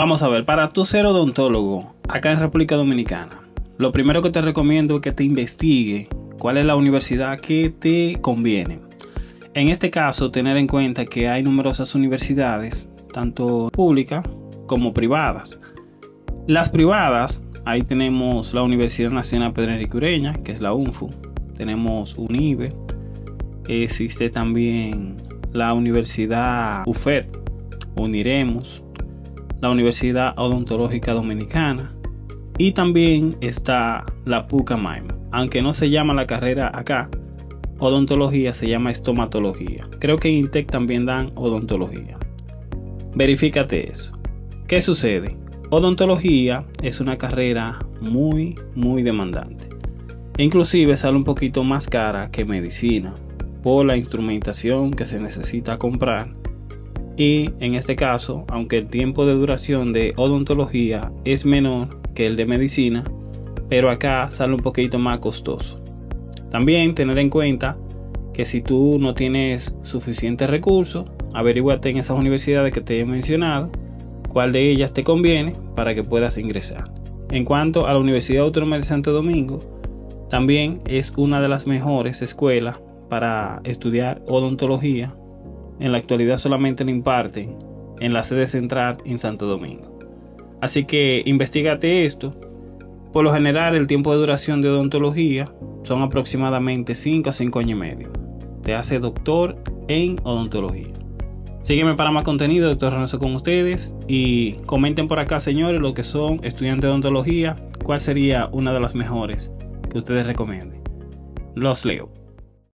Vamos a ver, para tú ser odontólogo acá en República Dominicana, lo primero que te recomiendo es que te investigue cuál es la universidad que te conviene. En este caso, tener en cuenta que hay numerosas universidades, tanto públicas como privadas. Las privadas, ahí tenemos la Universidad Nacional Pedro Enrique Ureña, que es la UNFU. Tenemos UNIBE. Existe también la Universidad UFED, Uniremus, la Universidad Odontológica Dominicana y también está la Pucamaima. Aunque no se llama la carrera acá odontología, se llama estomatología. Creo que en INTEC también dan odontología. Verifícate eso. ¿Qué sucede? Odontología es una carrera muy demandante. Inclusive sale un poquito más cara que medicina por la instrumentación que se necesita comprar. Y en este caso, aunque el tiempo de duración de odontología es menor que el de medicina, pero acá sale un poquito más costoso. También tener en cuenta que si tú no tienes suficientes recursos, averíguate en esas universidades que te he mencionado cuál de ellas te conviene para que puedas ingresar. En cuanto a la Universidad Autónoma de Santo Domingo, también es una de las mejores escuelas para estudiar odontología. En la actualidad solamente la imparten en la sede central en Santo Domingo. Así que investígate esto. Por lo general, el tiempo de duración de odontología son aproximadamente 5 a 5 años y medio. Te hace doctor en odontología. Sígueme para más contenido, Dr. Reynoso con ustedes. Y comenten por acá, señores, los que son estudiantes de odontología, cuál sería una de las mejores que ustedes recomienden. Los leo.